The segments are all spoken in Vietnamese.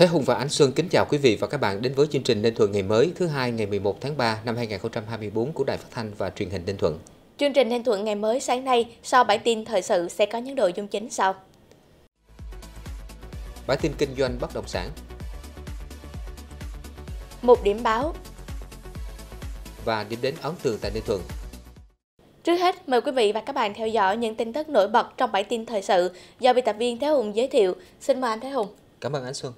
Thế Hùng và Ánh Xuân kính chào quý vị và các bạn đến với chương trình Ninh Thuận ngày mới thứ hai ngày 11 tháng 3 năm 2024 của Đài Phát thanh và Truyền hình Ninh Thuận. Chương trình Ninh Thuận ngày mới sáng nay sau bản tin thời sự sẽ có những nội dung chính sau. Bản tin kinh doanh bất động sản Một điểm báo và điểm đến ấn tượng tại Ninh Thuận. Trước hết, mời quý vị và các bạn theo dõi những tin tức nổi bật trong bản tin thời sự do biên tập viên Thế Hùng giới thiệu. Xin mời anh Thế Hùng. Cảm ơn Ánh Xuân.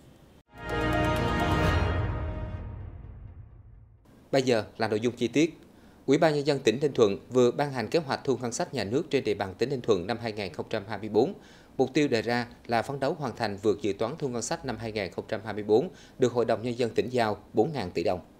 Bây giờ là nội dung chi tiết. Ủy ban Nhân dân tỉnh Ninh Thuận vừa ban hành kế hoạch thu ngân sách nhà nước trên địa bàn tỉnh Ninh Thuận năm 2024. Mục tiêu đề ra là phấn đấu hoàn thành vượt dự toán thu ngân sách năm 2024 được Hội đồng Nhân dân tỉnh giao 4.000 tỷ đồng.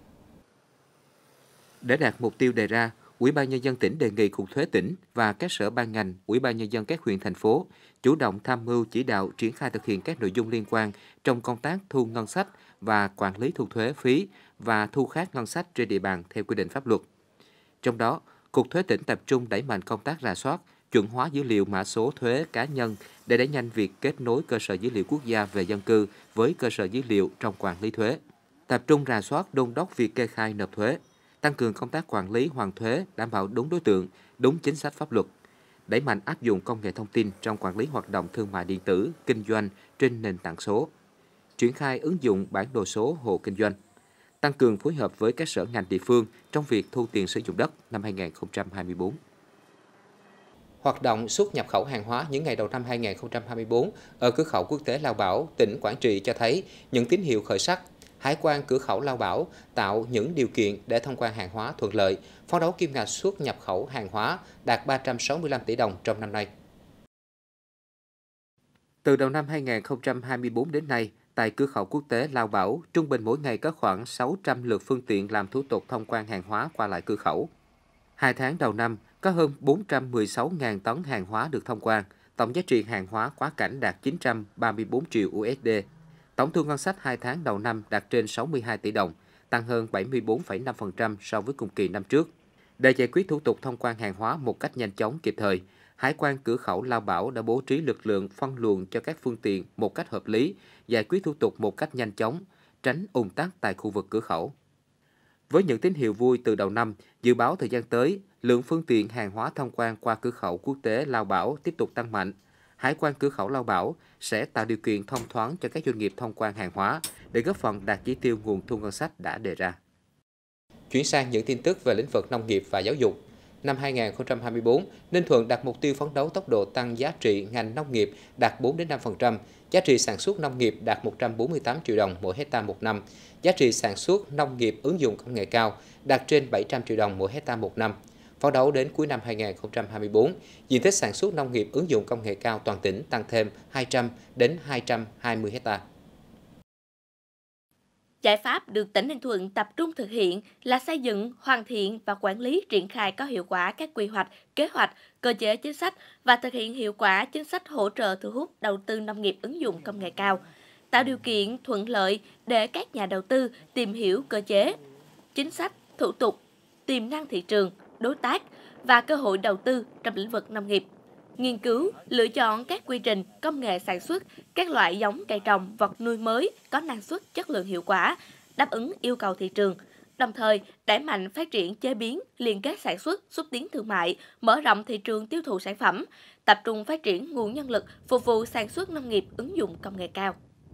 Để đạt mục tiêu đề ra, Ủy ban Nhân dân tỉnh đề nghị Cục Thuế tỉnh và các sở ban ngành, Ủy ban Nhân dân các huyện, thành phố chủ động tham mưu chỉ đạo triển khai thực hiện các nội dung liên quan trong công tác thu ngân sách và quản lý thu thuế phí và thu khác ngân sách trên địa bàn theo quy định pháp luật. Trong đó, Cục Thuế tỉnh tập trung đẩy mạnh công tác rà soát, chuẩn hóa dữ liệu mã số thuế cá nhân để đẩy nhanh việc kết nối cơ sở dữ liệu quốc gia về dân cư với cơ sở dữ liệu trong quản lý thuế. Tập trung rà soát đôn đốc việc kê khai nộp thuế, tăng cường công tác quản lý hoàn thuế đảm bảo đúng đối tượng, đúng chính sách pháp luật, đẩy mạnh áp dụng công nghệ thông tin trong quản lý hoạt động thương mại điện tử, kinh doanh trên nền tảng số, triển khai ứng dụng bản đồ số hộ kinh doanh, tăng cường phối hợp với các sở ngành địa phương trong việc thu tiền sử dụng đất năm 2024. Hoạt động xuất nhập khẩu hàng hóa những ngày đầu năm 2024 ở cửa khẩu quốc tế Lao Bảo, tỉnh Quảng Trị cho thấy những tín hiệu khởi sắc. Hải quan cửa khẩu Lao Bảo tạo những điều kiện để thông quan hàng hóa thuận lợi, phấn đấu kim ngạch xuất nhập khẩu hàng hóa đạt 365 tỷ đồng trong năm nay. Từ đầu năm 2024 đến nay, tại cửa khẩu quốc tế Lao Bảo, trung bình mỗi ngày có khoảng 600 lượt phương tiện làm thủ tục thông quan hàng hóa qua lại cửa khẩu. 2 tháng đầu năm, có hơn 416.000 tấn hàng hóa được thông quan, tổng giá trị hàng hóa quá cảnh đạt 934 triệu USD. Tổng thu ngân sách 2 tháng đầu năm đạt trên 62 tỷ đồng, tăng hơn 74,5% so với cùng kỳ năm trước. Để giải quyết thủ tục thông quan hàng hóa một cách nhanh chóng kịp thời, Hải quan cửa khẩu Lao Bảo đã bố trí lực lượng phân luồng cho các phương tiện một cách hợp lý, giải quyết thủ tục một cách nhanh chóng, tránh ùn tắc tại khu vực cửa khẩu. Với những tín hiệu vui từ đầu năm, dự báo thời gian tới, lượng phương tiện hàng hóa thông quan qua cửa khẩu quốc tế Lao Bảo tiếp tục tăng mạnh. Hải quan cửa khẩu Lao Bảo sẽ tạo điều kiện thông thoáng cho các doanh nghiệp thông quan hàng hóa để góp phần đạt chỉ tiêu nguồn thu ngân sách đã đề ra. Chuyển sang những tin tức về lĩnh vực nông nghiệp và giáo dục. Năm 2024, Ninh Thuận đặt mục tiêu phấn đấu tốc độ tăng giá trị ngành nông nghiệp đạt 4-5%, giá trị sản xuất nông nghiệp đạt 148 triệu đồng mỗi hectare một năm, giá trị sản xuất nông nghiệp ứng dụng công nghệ cao đạt trên 700 triệu đồng mỗi hectare một năm. Phấn đấu đến cuối năm 2024, diện tích sản xuất nông nghiệp ứng dụng công nghệ cao toàn tỉnh tăng thêm 200 đến 220 hectare. Giải pháp được tỉnh Ninh Thuận tập trung thực hiện là xây dựng, hoàn thiện và quản lý triển khai có hiệu quả các quy hoạch, kế hoạch, cơ chế chính sách và thực hiện hiệu quả chính sách hỗ trợ thu hút đầu tư nông nghiệp ứng dụng công nghệ cao, tạo điều kiện thuận lợi để các nhà đầu tư tìm hiểu cơ chế, chính sách, thủ tục, tiềm năng thị trường, đối tác và cơ hội đầu tư trong lĩnh vực nông nghiệp. Nghiên cứu, lựa chọn các quy trình, công nghệ sản xuất, các loại giống cây trồng, vật nuôi mới có năng suất, chất lượng hiệu quả, đáp ứng yêu cầu thị trường. Đồng thời, đẩy mạnh phát triển chế biến, liên kết sản xuất, xúc tiến thương mại, mở rộng thị trường tiêu thụ sản phẩm, tập trung phát triển nguồn nhân lực phục vụ sản xuất nông nghiệp ứng dụng công nghệ cao.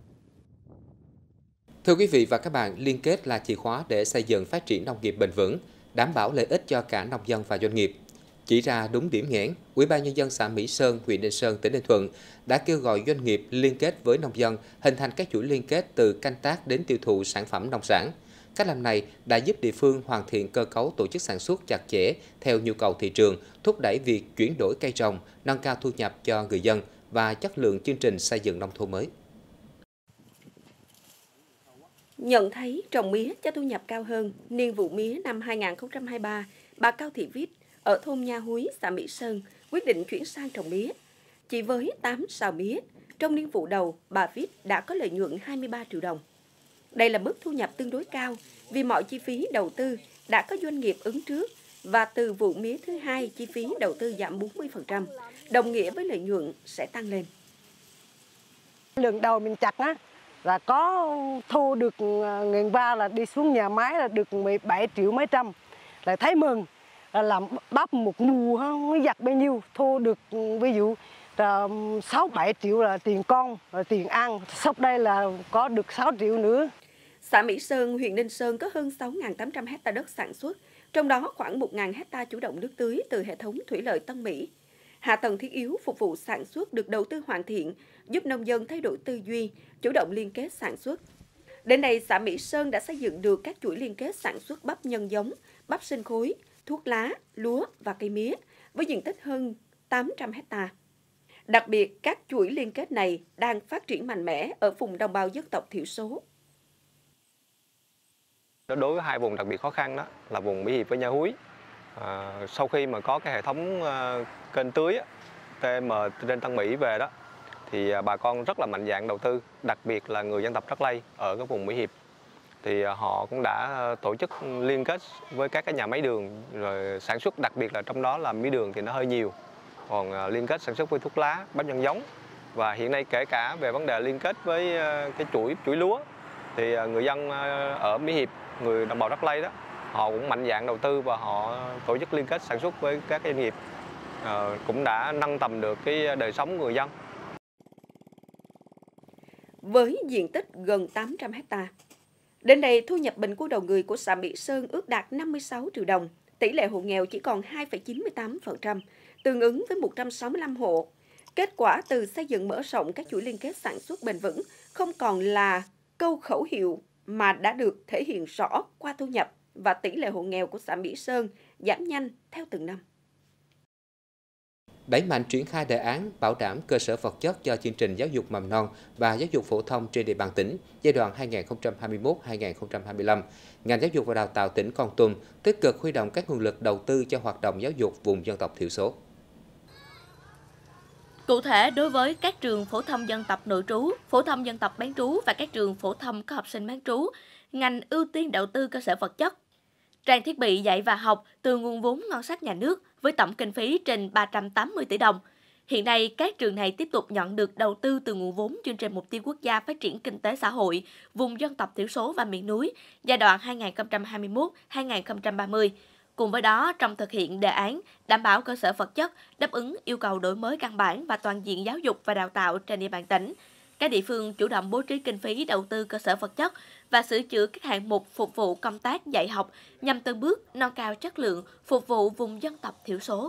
Thưa quý vị và các bạn, liên kết là chìa khóa để xây dựng phát triển nông nghiệp bền vững, đảm bảo lợi ích cho cả nông dân và doanh nghiệp. Chỉ ra đúng điểm nghẽn, Ủy ban Nhân dân xã Mỹ Sơn, huyện Ninh Sơn, tỉnh Ninh Thuận đã kêu gọi doanh nghiệp liên kết với nông dân, hình thành các chuỗi liên kết từ canh tác đến tiêu thụ sản phẩm nông sản. Cách làm này đã giúp địa phương hoàn thiện cơ cấu tổ chức sản xuất chặt chẽ theo nhu cầu thị trường, thúc đẩy việc chuyển đổi cây trồng, nâng cao thu nhập cho người dân và chất lượng chương trình xây dựng nông thôn mới. Nhận thấy trồng mía cho thu nhập cao hơn, niên vụ mía năm 2023, bà Cao Thị Vít ở thôn Nha Húi, xã Mỹ Sơn quyết định chuyển sang trồng mía. Chỉ với 8 sào mía, trong niên vụ đầu, bà Vít đã có lợi nhuận 23 triệu đồng. Đây là mức thu nhập tương đối cao vì mọi chi phí đầu tư đã có doanh nghiệp ứng trước và từ vụ mía thứ hai chi phí đầu tư giảm 40%, đồng nghĩa với lợi nhuận sẽ tăng lên. Lượng đầu mình chặt á là có thu được 1.300 là đi xuống nhà máy là được 17 triệu mấy trăm, là thấy mừng, là làm bắp một mùa nó giặt bao nhiêu, thu được ví dụ là 6-7 triệu là tiền con, rồi tiền ăn, sắp đây là có được 6 triệu nữa. Xã Mỹ Sơn, huyện Ninh Sơn có hơn 6.800 hecta đất sản xuất, trong đó khoảng 1.000 hecta chủ động nước tưới từ hệ thống thủy lợi Tân Mỹ. Hạ tầng thiết yếu phục vụ sản xuất được đầu tư hoàn thiện, giúp nông dân thay đổi tư duy, chủ động liên kết sản xuất. Đến nay, xã Mỹ Sơn đã xây dựng được các chuỗi liên kết sản xuất bắp nhân giống, bắp sinh khối, thuốc lá, lúa và cây mía, với diện tích hơn 800 hecta. Đặc biệt, các chuỗi liên kết này đang phát triển mạnh mẽ ở vùng đồng bào dân tộc thiểu số. Đối với hai vùng đặc biệt khó khăn đó là vùng Mỹ Hiệp với Nha Húi. Sau khi mà có cái hệ thống kênh tưới TM trên Tân Mỹ về đó thì bà con rất là mạnh dạn đầu tư, đặc biệt là người dân tộc Rắc Lây ở cái vùng Mỹ Hiệp thì họ cũng đã tổ chức liên kết với các cái nhà máy đường rồi sản xuất, đặc biệt là trong đó là mía đường thì nó hơi nhiều, còn liên kết sản xuất với thuốc lá, bắp nhân giống, và hiện nay kể cả về vấn đề liên kết với cái chuỗi lúa thì người dân ở Mỹ Hiệp, người đồng bào Rắc Lây đó, họ cũng mạnh dạn đầu tư và họ tổ chức liên kết sản xuất với các doanh nghiệp, cũng đã nâng tầm được cái đời sống người dân. Với diện tích gần 800 hecta, đến đây thu nhập bình quân đầu người của xã Mỹ Sơn ước đạt 56 triệu đồng, tỷ lệ hộ nghèo chỉ còn 2,98%, tương ứng với 165 hộ. Kết quả từ xây dựng mở rộng các chuỗi liên kết sản xuất bền vững không còn là câu khẩu hiệu mà đã được thể hiện rõ qua thu nhập và tỷ lệ hộ nghèo của xã Mỹ Sơn giảm nhanh theo từng năm. Đẩy mạnh triển khai đề án bảo đảm cơ sở vật chất cho chương trình giáo dục mầm non và giáo dục phổ thông trên địa bàn tỉnh giai đoạn 2021-2025, ngành giáo dục và đào tạo tỉnh Kon Tum tích cực huy động các nguồn lực đầu tư cho hoạt động giáo dục vùng dân tộc thiểu số. Cụ thể, đối với các trường phổ thông dân tộc nội trú, phổ thông dân tộc bán trú và các trường phổ thông có học sinh bán trú, ngành ưu tiên đầu tư cơ sở vật chất, trang thiết bị dạy và học từ nguồn vốn ngân sách nhà nước với tổng kinh phí trên 380 tỷ đồng. Hiện nay, các trường này tiếp tục nhận được đầu tư từ nguồn vốn chương trình mục tiêu quốc gia phát triển kinh tế xã hội vùng dân tộc thiểu số và miền núi giai đoạn 2021-2030. Cùng với đó, trong thực hiện đề án đảm bảo cơ sở vật chất đáp ứng yêu cầu đổi mới căn bản và toàn diện giáo dục và đào tạo trên địa bàn tỉnh, các địa phương chủ động bố trí kinh phí đầu tư cơ sở vật chất và sửa chữa các hạng mục phục vụ công tác dạy học nhằm từng bước nâng cao chất lượng phục vụ vùng dân tộc thiểu số.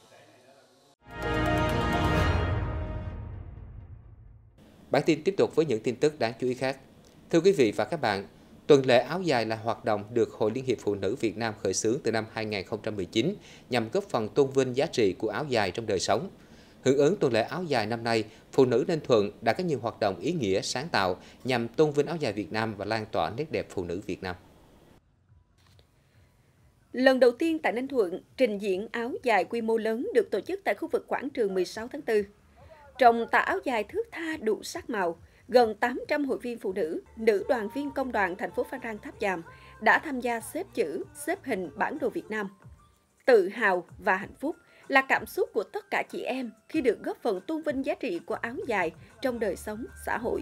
Bản tin tiếp tục với những tin tức đáng chú ý khác. Thưa quý vị và các bạn, tuần lễ áo dài là hoạt động được Hội Liên hiệp Phụ nữ Việt Nam khởi xướng từ năm 2019 nhằm góp phần tôn vinh giá trị của áo dài trong đời sống. Hưởng ứng tuần lễ áo dài năm nay, Phụ nữ Ninh Thuận đã có nhiều hoạt động ý nghĩa sáng tạo nhằm tôn vinh áo dài Việt Nam và lan tỏa nét đẹp phụ nữ Việt Nam. Lần đầu tiên tại Ninh Thuận, trình diễn áo dài quy mô lớn được tổ chức tại khu vực quảng trường 16 tháng 4. Trong tà áo dài thướt tha đủ sắc màu, gần 800 hội viên phụ nữ, nữ đoàn viên công đoàn thành phố Phan Rang Tháp Chàm đã tham gia xếp chữ, xếp hình bản đồ Việt Nam. Tự hào và hạnh phúc là cảm xúc của tất cả chị em khi được góp phần tôn vinh giá trị của áo dài trong đời sống xã hội.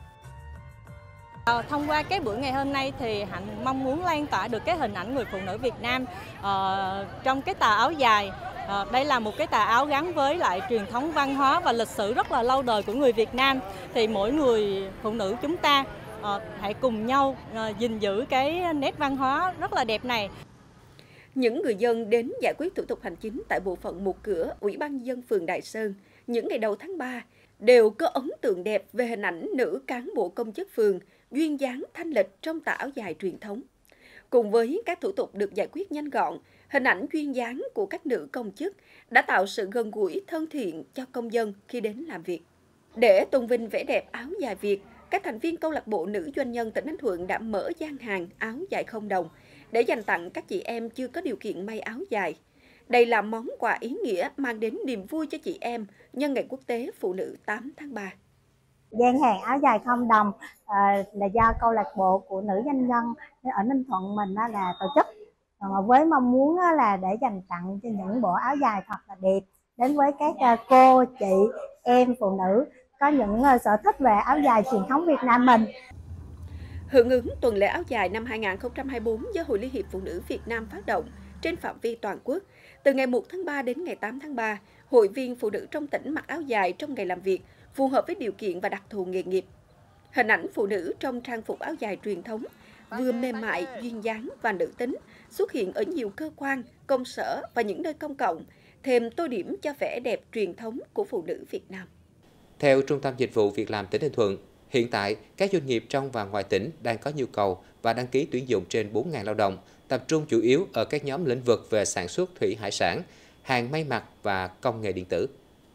Thông qua cái buổi ngày hôm nay thì Hạnh mong muốn lan tỏa được cái hình ảnh người phụ nữ Việt Nam trong cái tà áo dài. Đây là một cái tà áo gắn với lại truyền thống văn hóa và lịch sử rất là lâu đời của người Việt Nam. Thì mỗi người phụ nữ chúng ta hãy cùng nhau gìn giữ cái nét văn hóa rất là đẹp này. Những người dân đến giải quyết thủ tục hành chính tại bộ phận một cửa Ủy ban nhân dân phường Đại Sơn những ngày đầu tháng 3 đều có ấn tượng đẹp về hình ảnh nữ cán bộ công chức phường duyên dáng thanh lịch trong tà áo dài truyền thống. Cùng với các thủ tục được giải quyết nhanh gọn, hình ảnh duyên dáng của các nữ công chức đã tạo sự gần gũi thân thiện cho công dân khi đến làm việc. Để tôn vinh vẻ đẹp áo dài Việt, các thành viên câu lạc bộ nữ doanh nhân tỉnh Ninh Thuận đã mở gian hàng áo dài không đồng để dành tặng các chị em chưa có điều kiện may áo dài. Đây là món quà ý nghĩa mang đến niềm vui cho chị em nhân ngày quốc tế phụ nữ 8 tháng 3. Gian hàng áo dài không đồng là do câu lạc bộ của nữ doanh nhân ở Ninh Thuận mình là tổ chức với mong muốn là để dành tặng cho những bộ áo dài thật là đẹp đến với các cô, chị, em phụ nữ có những sở thích về áo dài truyền thống Việt Nam mình. Hưởng ứng tuần lễ áo dài năm 2024 do Hội Liên hiệp Phụ nữ Việt Nam phát động trên phạm vi toàn quốc, từ ngày 1 tháng 3 đến ngày 8 tháng 3, hội viên phụ nữ trong tỉnh mặc áo dài trong ngày làm việc, phù hợp với điều kiện và đặc thù nghề nghiệp. Hình ảnh phụ nữ trong trang phục áo dài truyền thống, vừa mềm mại, duyên dáng và nữ tính, xuất hiện ở nhiều cơ quan, công sở và những nơi công cộng, thêm tô điểm cho vẻ đẹp truyền thống của phụ nữ Việt Nam. Theo Trung tâm Dịch vụ Việc làm tỉnh Ninh Thuận, hiện tại các doanh nghiệp trong và ngoài tỉnh đang có nhu cầu và đăng ký tuyển dụng trên 4.000 lao động, tập trung chủ yếu ở các nhóm lĩnh vực về sản xuất thủy hải sản, hàng may mặc và công nghệ điện tử.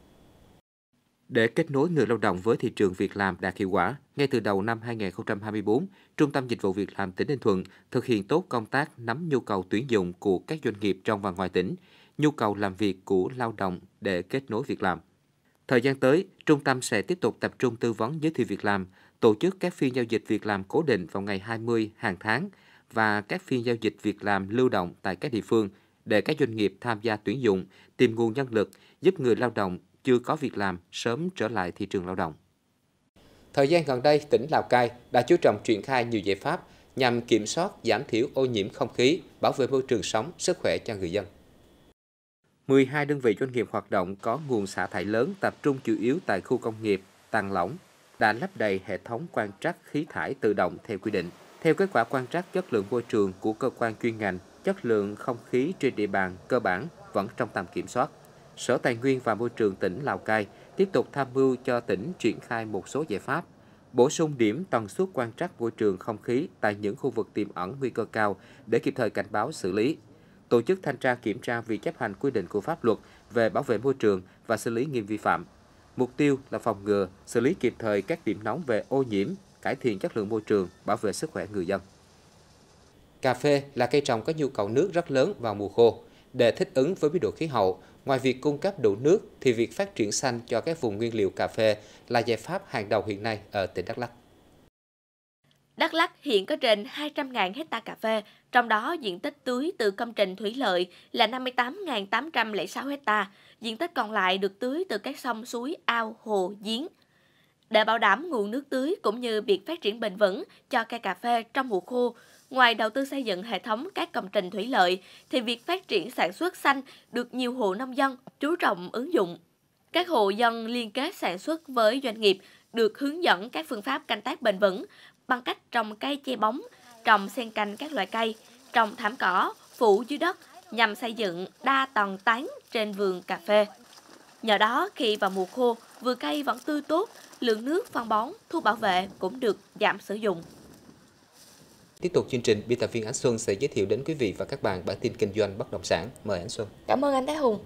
Để kết nối người lao động với thị trường việc làm đạt hiệu quả, ngay từ đầu năm 2024, Trung tâm Dịch vụ Việc làm tỉnh Ninh Thuận thực hiện tốt công tác nắm nhu cầu tuyển dụng của các doanh nghiệp trong và ngoài tỉnh, nhu cầu làm việc của lao động để kết nối việc làm. Thời gian tới, trung tâm sẽ tiếp tục tập trung tư vấn giới thiệu việc làm, tổ chức các phiên giao dịch việc làm cố định vào ngày 20 hàng tháng và các phiên giao dịch việc làm lưu động tại các địa phương để các doanh nghiệp tham gia tuyển dụng, tìm nguồn nhân lực, giúp người lao động chưa có việc làm sớm trở lại thị trường lao động. Thời gian gần đây, tỉnh Lào Cai đã chú trọng triển khai nhiều giải pháp nhằm kiểm soát, giảm thiểu ô nhiễm không khí, bảo vệ môi trường sống, sức khỏe cho người dân. 12 đơn vị doanh nghiệp hoạt động có nguồn xả thải lớn tập trung chủ yếu tại khu công nghiệp Tàng Lỏng đã lắp đầy hệ thống quan trắc khí thải tự động theo quy định. Theo kết quả quan trắc chất lượng môi trường của cơ quan chuyên ngành, chất lượng không khí trên địa bàn cơ bản vẫn trong tầm kiểm soát. Sở Tài nguyên và Môi trường tỉnh Lào Cai tiếp tục tham mưu cho tỉnh triển khai một số giải pháp, bổ sung điểm tần suất quan trắc môi trường không khí tại những khu vực tiềm ẩn nguy cơ cao để kịp thời cảnh báo xử lý. Tổ chức thanh tra kiểm tra việc chấp hành quy định của pháp luật về bảo vệ môi trường và xử lý nghiêm vi phạm. Mục tiêu là phòng ngừa, xử lý kịp thời các điểm nóng về ô nhiễm, cải thiện chất lượng môi trường, bảo vệ sức khỏe người dân. Cà phê là cây trồng có nhu cầu nước rất lớn vào mùa khô. Để thích ứng với biến đổi khí hậu, ngoài việc cung cấp đủ nước thì việc phát triển xanh cho các vùng nguyên liệu cà phê là giải pháp hàng đầu hiện nay ở tỉnh Đắk Lắk. Đắk Lắk hiện có trên 200.000 hecta cà phê, trong đó diện tích tưới từ công trình thủy lợi là 58.806 hecta, diện tích còn lại được tưới từ các sông, suối, ao, hồ, giếng. Để bảo đảm nguồn nước tưới cũng như việc phát triển bền vững cho cây cà phê trong mùa khô, ngoài đầu tư xây dựng hệ thống các công trình thủy lợi, thì việc phát triển sản xuất xanh được nhiều hộ nông dân chú trọng ứng dụng. Các hộ dân liên kết sản xuất với doanh nghiệp được hướng dẫn các phương pháp canh tác bền vững bằng cách trồng cây che bóng, trồng xen canh các loại cây, trồng thảm cỏ, phủ dưới đất nhằm xây dựng đa tầng tán trên vườn cà phê. Nhờ đó, khi vào mùa khô, vườn cây vẫn tươi tốt, lượng nước phân bón, thuốc bảo vệ cũng được giảm sử dụng. Tiếp tục chương trình, biên tập viên Ánh Xuân sẽ giới thiệu đến quý vị và các bạn bản tin kinh doanh bất động sản. Mời Ánh Xuân. Cảm ơn anh Thái Hùng.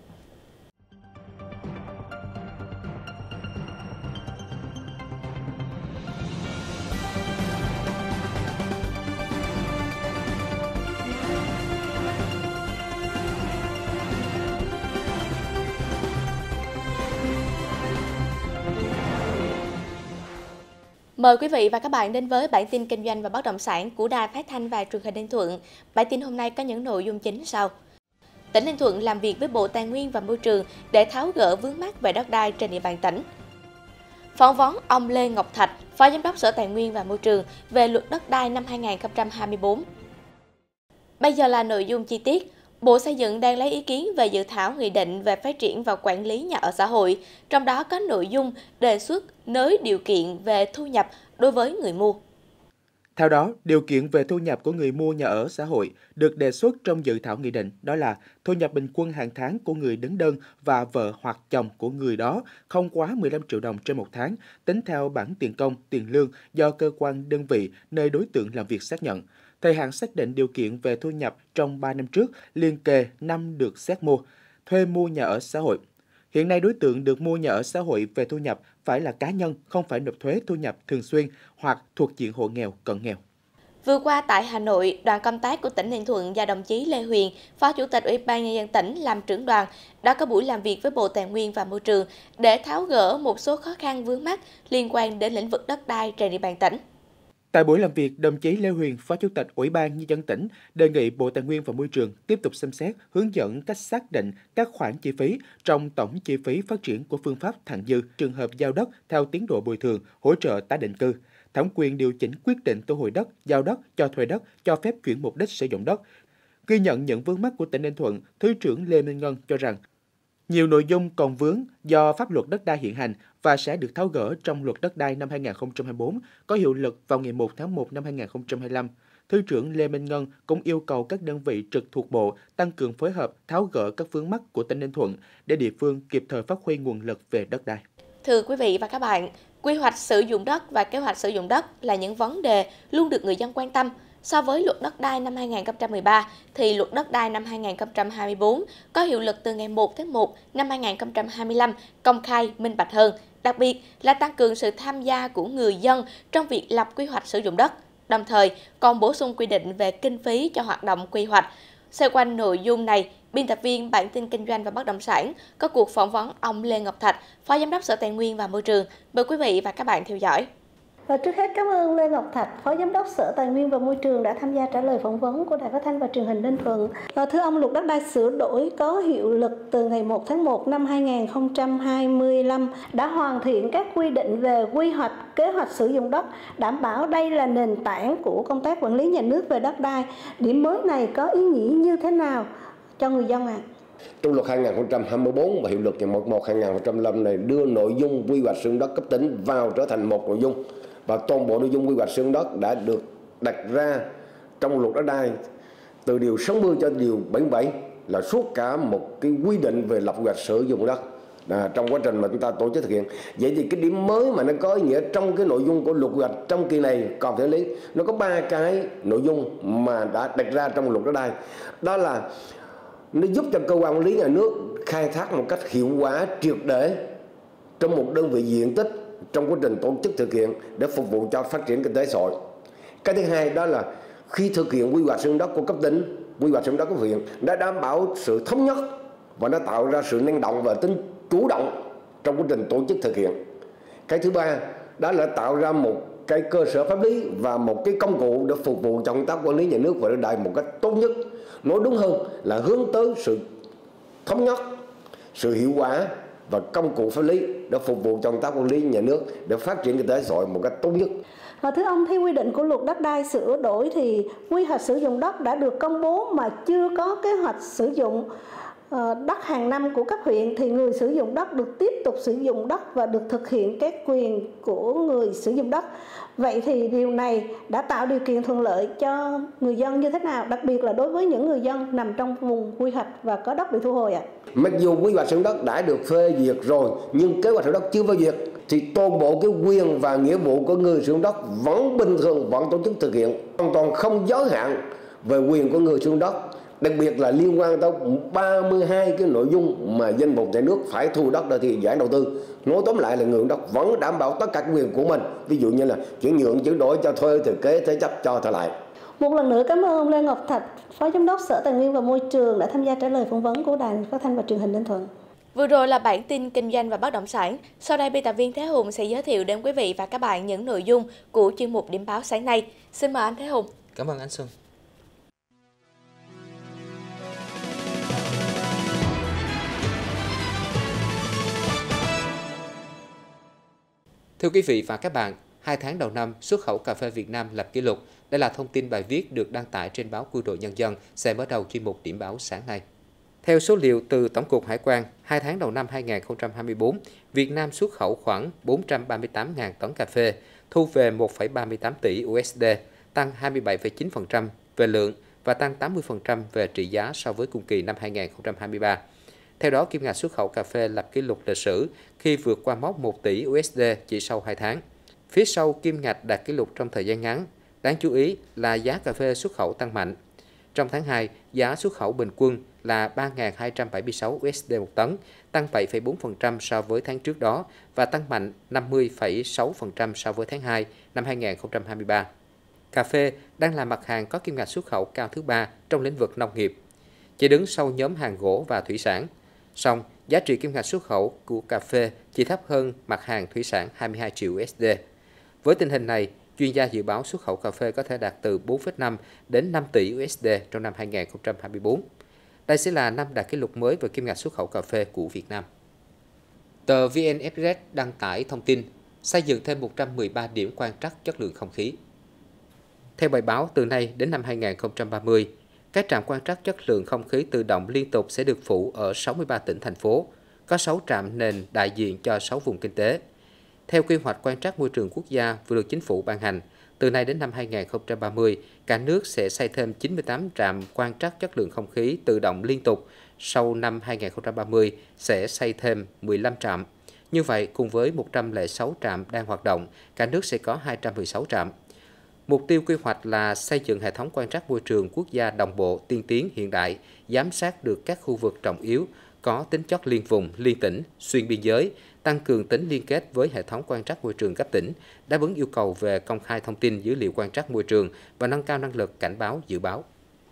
Mời quý vị và các bạn đến với bản tin kinh doanh và bất động sản của Đài Phát thanh và Truyền hình Ninh Thuận. Bản tin hôm nay có những nội dung chính sau. Tỉnh Ninh Thuận làm việc với Bộ Tài nguyên và Môi trường để tháo gỡ vướng mắc về đất đai trên địa bàn tỉnh. Phỏng vấn ông Lê Ngọc Thạch, Phó Giám đốc Sở Tài nguyên và Môi trường về luật đất đai năm 2024. Bây giờ là nội dung chi tiết. Bộ Xây dựng đang lấy ý kiến về dự thảo nghị định về phát triển và quản lý nhà ở xã hội, trong đó có nội dung đề xuất nới điều kiện về thu nhập đối với người mua. Theo đó, điều kiện về thu nhập của người mua nhà ở xã hội được đề xuất trong dự thảo nghị định đó là thu nhập bình quân hàng tháng của người đứng đơn và vợ hoặc chồng của người đó không quá 15 triệu đồng trên một tháng, tính theo bảng tiền công, tiền lương do cơ quan đơn vị nơi đối tượng làm việc xác nhận. Thời hạn xác định điều kiện về thu nhập trong 3 năm trước liền kề năm được xét mua, thuê mua nhà ở xã hội. Hiện nay đối tượng được mua nhà ở xã hội về thu nhập phải là cá nhân, không phải nộp thuế thu nhập thường xuyên hoặc thuộc diện hộ nghèo, cận nghèo. Vừa qua tại Hà Nội, đoàn công tác của tỉnh Ninh Thuận do đồng chí Lê Huyền, Phó Chủ tịch Ủy ban Nhân dân tỉnh làm trưởng đoàn, đã có buổi làm việc với Bộ Tài nguyên và Môi trường để tháo gỡ một số khó khăn vướng mắc liên quan đến lĩnh vực đất đai trên địa bàn tỉnh. Tại buổi làm việc, đồng chí Lê Huyền, Phó Chủ tịch Ủy ban Nhân dân tỉnh đề nghị Bộ Tài nguyên và Môi trường tiếp tục xem xét, hướng dẫn cách xác định các khoản chi phí trong tổng chi phí phát triển của phương pháp thặng dư trường hợp giao đất theo tiến độ bồi thường, hỗ trợ tái định cư, thẩm quyền điều chỉnh quyết định thu hồi đất, giao đất, cho thuê đất, cho phép chuyển mục đích sử dụng đất. Ghi nhận những vướng mắc của tỉnh Ninh Thuận, Thứ trưởng Lê Minh Ngân cho rằng nhiều nội dung còn vướng do pháp luật đất đai hiện hành và sẽ được tháo gỡ trong luật đất đai năm 2024 có hiệu lực vào ngày 1 tháng 1 năm 2025. Thứ trưởng Lê Minh Ngân cũng yêu cầu các đơn vị trực thuộc Bộ tăng cường phối hợp tháo gỡ các vướng mắc của tỉnh Ninh Thuận để địa phương kịp thời phát huy nguồn lực về đất đai. Thưa quý vị và các bạn, quy hoạch sử dụng đất và kế hoạch sử dụng đất là những vấn đề luôn được người dân quan tâm. So với luật đất đai năm 2013, thì luật đất đai năm 2024 có hiệu lực từ ngày 1 tháng 1 năm 2025, công khai, minh bạch hơn, đặc biệt là tăng cường sự tham gia của người dân trong việc lập quy hoạch sử dụng đất, đồng thời còn bổ sung quy định về kinh phí cho hoạt động quy hoạch. Xoay quanh nội dung này, biên tập viên bản tin kinh doanh và bất động sản có cuộc phỏng vấn ông Lê Ngọc Thạch, Phó Giám đốc Sở Tài nguyên và Môi trường. Mời quý vị và các bạn theo dõi. Và trước hết cảm ơn Lê Ngọc Thạch, Phó Giám đốc Sở Tài nguyên và Môi trường đã tham gia trả lời phỏng vấn của Đài Phát thanh và Truyền hình Ninh Thuận. Thưa ông, luật đất đai sửa đổi có hiệu lực từ ngày 1 tháng 1 năm 2025 đã hoàn thiện các quy định về quy hoạch, kế hoạch sử dụng đất, đảm bảo đây là nền tảng của công tác quản lý nhà nước về đất đai. Điểm mới này có ý nghĩa như thế nào cho người dân ạ? Trong luật 2024 và hiệu lực ngày 1/1/2005 này đưa nội dung quy hoạch sử dụng đất cấp tỉnh vào trở thành một nội dung, và toàn bộ nội dung quy hoạch sử dụng đất đã được đặt ra trong luật đất đai từ điều 60 cho điều 77 là suốt cả một cái quy định về lập quy hoạch sử dụng đất trong quá trình mà chúng ta tổ chức thực hiện. Vậy thì cái điểm mới mà nó có ý nghĩa trong cái nội dung của luật quy hoạch trong kỳ này còn thể lý, nó có 3 cái nội dung mà đã đặt ra trong luật đất đai. Đó là nó giúp cho cơ quan quản lý nhà nước khai thác một cách hiệu quả, triệt để trong một đơn vị diện tích trong quá trình tổ chức thực hiện để phục vụ cho phát triển kinh tế xã hội. Cái thứ hai đó là khi thực hiện quy hoạch sử dụng đất của cấp tỉnh, quy hoạch sử dụng đất của huyện đã đảm bảo sự thống nhất và nó tạo ra sự năng động và tính chủ động trong quá trình tổ chức thực hiện. Cái thứ ba đó là tạo ra một cái cơ sở pháp lý và một cái công cụ để phục vụ cho công tác quản lý nhà nước và đất đai một cách tốt nhất. Nói đúng hơn là hướng tới sự thống nhất, sự hiệu quả và công cụ pháp lý để phục vụ cho công tác quản lý nhà nước để phát triển kinh tế xã hội một cách tốt nhất. Thưa ông, theo quy định của luật đất đai sửa đổi thì quy hoạch sử dụng đất đã được công bố mà chưa có kế hoạch sử dụng đất hàng năm của các huyện thì người sử dụng đất được tiếp tục sử dụng đất và được thực hiện các quyền của người sử dụng đất. Vậy thì điều này đã tạo điều kiện thuận lợi cho người dân như thế nào, đặc biệt là đối với những người dân nằm trong vùng quy hoạch và có đất bị thu hồi ạ? Mặc dù quy hoạch sử dụng đất đã được phê duyệt rồi nhưng kế hoạch sử dụng đất chưa phê duyệt thì toàn bộ cái quyền và nghĩa vụ của người sử dụng đất vẫn bình thường, vẫn tổ chức thực hiện, hoàn toàn không giới hạn về quyền của người sử dụng đất. Đặc biệt là liên quan tới 32 cái nội dung mà danh mục nhà nước phải thu đất để thì giải đầu tư. Nói tóm lại là người đất vẫn đảm bảo tất cả các quyền của mình, ví dụ như là chuyển nhượng, chuyển đổi, cho thuê, thừa kế, thế chấp, cho thuê lại. Một lần nữa cảm ơn ông Lê Ngọc Thạch, Phó Giám đốc Sở Tài nguyên và Môi trường đã tham gia trả lời phỏng vấn của Đài Phát thanh và Truyền hình Ninh Thuận. Vừa rồi là bản tin kinh doanh và bất động sản. Sau đây biên tập viên Thế Hùng sẽ giới thiệu đến quý vị và các bạn những nội dung của chuyên mục điểm báo sáng nay. Xin mời anh Thế Hùng. Cảm ơn anh Xuân. Thưa quý vị và các bạn, 2 tháng đầu năm, xuất khẩu cà phê Việt Nam lập kỷ lục. Đây là thông tin bài viết được đăng tải trên báo Quân đội Nhân dân sẽ mở đầu chuyên mục điểm báo sáng nay. Theo số liệu từ Tổng cục Hải quan, 2 tháng đầu năm 2024, Việt Nam xuất khẩu khoảng 438.000 tấn cà phê, thu về 1,38 tỷ USD, tăng 27,9% về lượng và tăng 80% về trị giá so với cùng kỳ năm 2023. Theo đó, kim ngạch xuất khẩu cà phê lập kỷ lục lịch sử khi vượt qua mốc 1 tỷ USD chỉ sau 2 tháng. Phía sau kim ngạch đạt kỷ lục trong thời gian ngắn, đáng chú ý là giá cà phê xuất khẩu tăng mạnh. Trong tháng 2, giá xuất khẩu bình quân là 3.276 USD một tấn, tăng 7,4% so với tháng trước đó và tăng mạnh 50,6% so với tháng 2 năm 2023. Cà phê đang là mặt hàng có kim ngạch xuất khẩu cao thứ 3 trong lĩnh vực nông nghiệp, chỉ đứng sau nhóm hàng gỗ và thủy sản. Song, giá trị kim ngạch xuất khẩu của cà phê chỉ thấp hơn mặt hàng thủy sản 22 triệu USD. Với tình hình này, Chuyên gia dự báo xuất khẩu cà phê có thể đạt từ 4,5 đến 5 tỷ USD trong năm 2024. Đây sẽ là năm đạt kỷ lục mới về kim ngạch xuất khẩu cà phê của Việt Nam. Tờ VN Express đăng tải thông tin xây dựng thêm 113 điểm quan trắc chất lượng không khí. Theo bài báo, từ nay đến năm 2030, các trạm quan trắc chất lượng không khí tự động liên tục sẽ được phủ ở 63 tỉnh, thành phố, có 6 trạm nền đại diện cho 6 vùng kinh tế. Theo quy hoạch quan trắc môi trường quốc gia vừa được Chính phủ ban hành, từ nay đến năm 2030, cả nước sẽ xây thêm 98 trạm quan trắc chất lượng không khí tự động liên tục. Sau năm 2030, sẽ xây thêm 15 trạm. Như vậy, cùng với 106 trạm đang hoạt động, cả nước sẽ có 216 trạm. Mục tiêu quy hoạch là xây dựng hệ thống quan trắc môi trường quốc gia đồng bộ, tiên tiến, hiện đại, giám sát được các khu vực trọng yếu, có tính chất liên vùng, liên tỉnh, xuyên biên giới, tăng cường tính liên kết với hệ thống quan trắc môi trường cấp tỉnh, đáp ứng yêu cầu về công khai thông tin dữ liệu quan trắc môi trường và nâng cao năng lực cảnh báo, dự báo.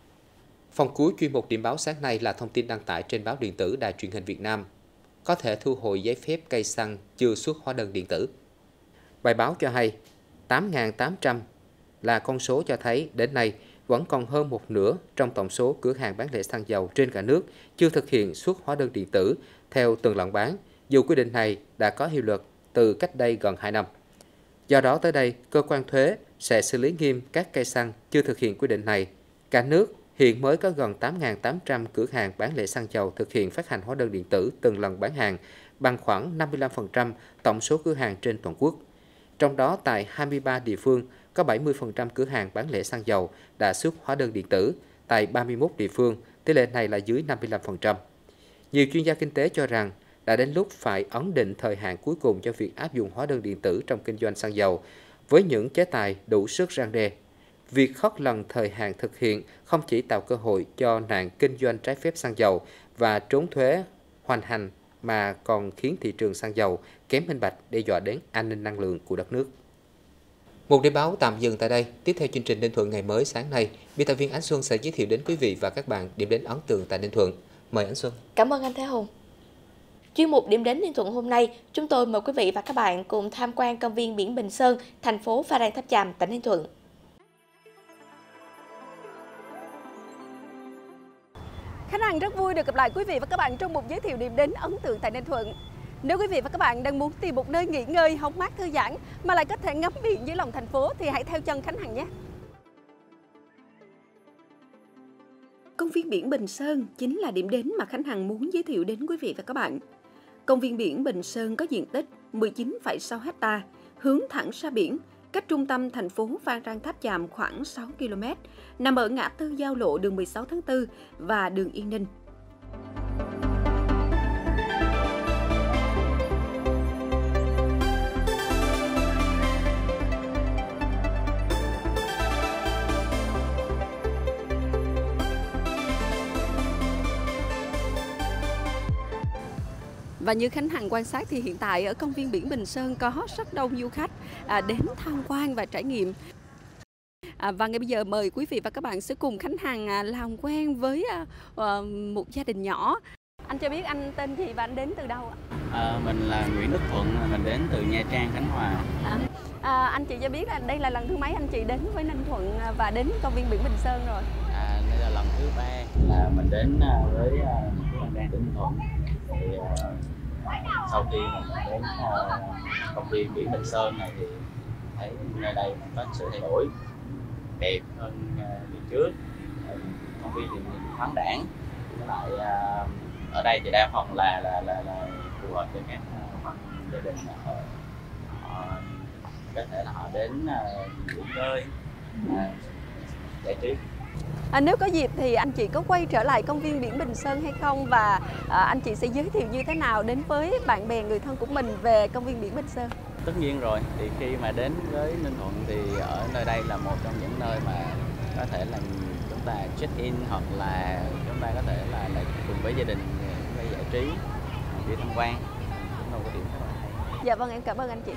Phần cuối chuyên mục điểm báo sáng nay là thông tin đăng tải trên báo điện tử Đài Truyền hình Việt Nam. Có thể thu hồi giấy phép cây xăng chưa xuất hóa đơn điện tử. Bài báo cho hay 8.800 là con số cho thấy đến nay vẫn còn hơn một nửa trong tổng số cửa hàng bán lẻ xăng dầu trên cả nước chưa thực hiện xuất hóa đơn điện tử theo từng lần bán, dù quy định này đã có hiệu lực từ cách đây gần 2 năm. Do đó tới đây, cơ quan thuế sẽ xử lý nghiêm các cây xăng chưa thực hiện quy định này. Cả nước hiện mới có gần 8.800 cửa hàng bán lẻ xăng dầu thực hiện phát hành hóa đơn điện tử từng lần bán hàng, bằng khoảng 55% tổng số cửa hàng trên toàn quốc. Trong đó, tại 23 địa phương, có 70% cửa hàng bán lẻ xăng dầu đã xuất hóa đơn điện tử. Tại 31 địa phương, tỷ lệ này là dưới 55%. Nhiều chuyên gia kinh tế cho rằng đã đến lúc phải ấn định thời hạn cuối cùng cho việc áp dụng hóa đơn điện tử trong kinh doanh xăng dầu, với những chế tài đủ sức răn đe. Việc khớp lần thời hạn thực hiện không chỉ tạo cơ hội cho nạn kinh doanh trái phép xăng dầu và trốn thuế hoành hành, mà còn khiến thị trường xăng dầu kém minh bạch, đe dọa đến an ninh năng lượng của đất nước. Một điểm báo tạm dừng tại đây. Tiếp theo chương trình Ninh Thuận ngày mới sáng nay, biên tập viên Ánh Xuân sẽ giới thiệu đến quý vị và các bạn điểm đến ấn tượng tại Ninh Thuận. Mời Ánh Xuân. Cảm ơn anh Thế Hùng. Chuyên mục điểm đến Ninh Thuận hôm nay, chúng tôi mời quý vị và các bạn cùng tham quan công viên biển Bình Sơn, thành phố Phan Rang Tháp Chàm, tỉnh Ninh Thuận. Khánh Hằng rất vui được gặp lại quý vị và các bạn trong một giới thiệu điểm đến ấn tượng tại Ninh Thuận. Nếu quý vị và các bạn đang muốn tìm một nơi nghỉ ngơi, hóng mát, thư giãn mà lại có thể ngắm biển dưới lòng thành phố thì hãy theo chân Khánh Hằng nhé. Công viên biển Bình Sơn chính là điểm đến mà Khánh Hằng muốn giới thiệu đến quý vị và các bạn. Công viên biển Bình Sơn có diện tích 19,6 ha, hướng thẳng ra biển, cách trung tâm thành phố Phan Rang Tháp Chàm khoảng 6 km, nằm ở ngã tư giao lộ đường 16 tháng 4 và đường Yên Ninh. Và như Khánh Hằng quan sát thì hiện tại ở công viên biển Bình Sơn có rất đông du khách đến tham quan và trải nghiệm. Và ngay bây giờ mời quý vị và các bạn sẽ cùng Khánh Hằng làm quen với một gia đình nhỏ. Anh cho biết anh tên gì và anh đến từ đâu ạ? Mình là Nguyễn Đức Thuận, mình đến từ Nha Trang, Khánh Hòa. Anh chị cho biết là đây là lần thứ mấy anh chị đến với Ninh Thuận và đến công viên biển Bình Sơn rồi? Đây là lần thứ 3 là mình đến với Phan Rang, tỉnh Ninh Thuận. Thì sau khi mình đến công viên biển Bình Sơn này thì thấy nơi đây có sự thay đổi đẹp hơn ngày trước. Công viên thì thoáng đãng, với lại ở đây thì đa phần là phù hợp cho các gia đình họ có thể là họ đến nghỉ ngơi, giải trí. Nếu có dịp thì anh chị có quay trở lại công viên biển Bình Sơn hay không, và anh chị sẽ giới thiệu như thế nào đến với bạn bè người thân của mình về công viên biển Bình Sơn? Tất nhiên rồi, thì khi mà đến với Ninh Thuận thì ở nơi đây là một trong những nơi mà có thể là chúng ta check in, hoặc là chúng ta có thể là cùng với gia đình để giải trí, đi tham quan, cũng là một điểm rất là hay. Dạ vâng, em cảm ơn anh chị.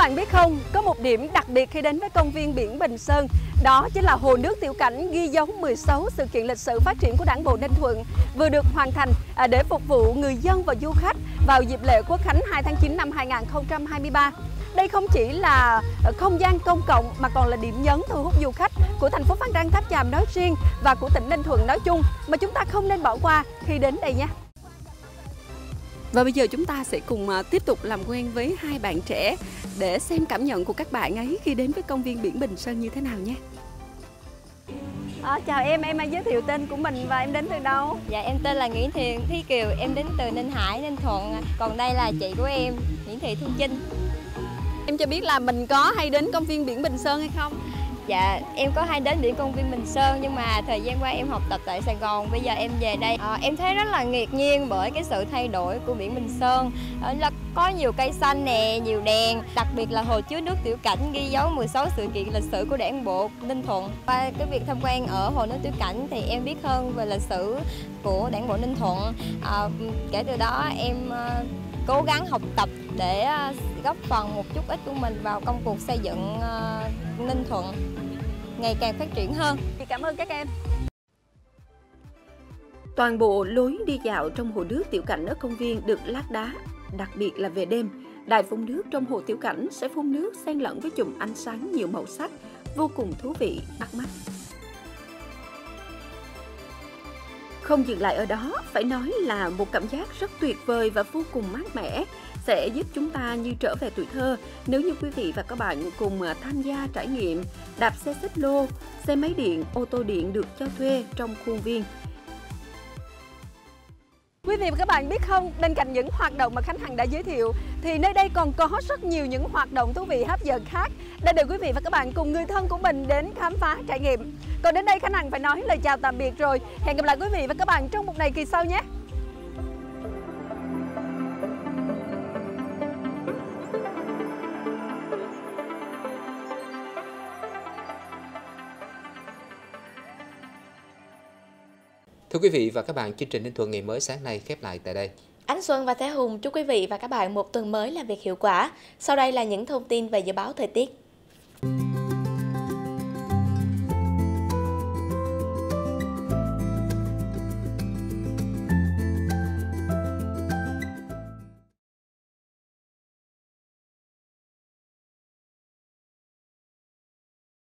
bạn biết không, có một điểm đặc biệt khi đến với công viên biển Bình Sơn, đó chính là hồ nước tiểu cảnh ghi dấu 16 sự kiện lịch sử phát triển của Đảng bộ Ninh Thuận vừa được hoàn thành để phục vụ người dân và du khách vào dịp lễ Quốc khánh 2 tháng 9 năm 2023. Đây không chỉ là không gian công cộng mà còn là điểm nhấn thu hút du khách của thành phố Phan Rang Tháp Chàm nói riêng và của tỉnh Ninh Thuận nói chung mà chúng ta không nên bỏ qua khi đến đây nhé. Và bây giờ chúng ta sẽ cùng tiếp tục làm quen với hai bạn trẻ để xem cảm nhận của các bạn ấy khi đến với công viên biển Bình Sơn như thế nào nhé. Chào em hãy giới thiệu tên của mình và em đến từ đâu? Dạ em tên là Nguyễn Thị Thúy Kiều, em đến từ Ninh Hải, Ninh Thuận. Còn đây là chị của em, Nguyễn Thị Thu Trinh. Em cho biết là mình có hay đến công viên biển Bình Sơn hay không? Dạ em có hay đến biển công viên Bình Sơn, nhưng mà thời gian qua em học tập tại Sài Gòn, bây giờ em về đây. Em thấy rất là ngạc nhiên bởi cái sự thay đổi của biển Bình Sơn. Là có nhiều cây xanh nè, nhiều đèn, đặc biệt là hồ chứa nước tiểu cảnh ghi dấu 16 sự kiện lịch sử của Đảng bộ Ninh Thuận. Qua cái việc tham quan ở hồ nước tiểu cảnh thì em biết hơn về lịch sử của Đảng bộ Ninh Thuận. Kể từ đó em cố gắng học tập để góp phần một chút ít của mình vào công cuộc xây dựng Ninh Thuận ngày càng phát triển hơn. Cảm ơn các em. Toàn bộ lối đi dạo trong hồ nước tiểu cảnh ở công viên được lát đá, đặc biệt là về đêm. Đài phun nước trong hồ tiểu cảnh sẽ phun nước xen lẫn với chùm ánh sáng nhiều màu sắc, vô cùng thú vị, bắt mắt. Không dừng lại ở đó, phải nói là một cảm giác rất tuyệt vời và vô cùng mát mẻ, sẽ giúp chúng ta như trở về tuổi thơ nếu như quý vị và các bạn cùng tham gia trải nghiệm đạp xe xích lô, xe máy điện, ô tô điện được cho thuê trong khuôn viên. Quý vị và các bạn biết không, bên cạnh những hoạt động mà Khánh Hằng đã giới thiệu thì nơi đây còn có rất nhiều những hoạt động thú vị hấp dẫn khác để được quý vị và các bạn cùng người thân của mình đến khám phá trải nghiệm. Còn đến đây Khánh Hằng phải nói lời chào tạm biệt rồi. Hẹn gặp lại quý vị và các bạn trong một này kỳ sau nhé. Thưa quý vị và các bạn, chương trình Ninh Thuận ngày mới sáng nay khép lại tại đây. Ánh Xuân và Thế Hùng chúc quý vị và các bạn một tuần mới làm việc hiệu quả. Sau đây là những thông tin về dự báo thời tiết.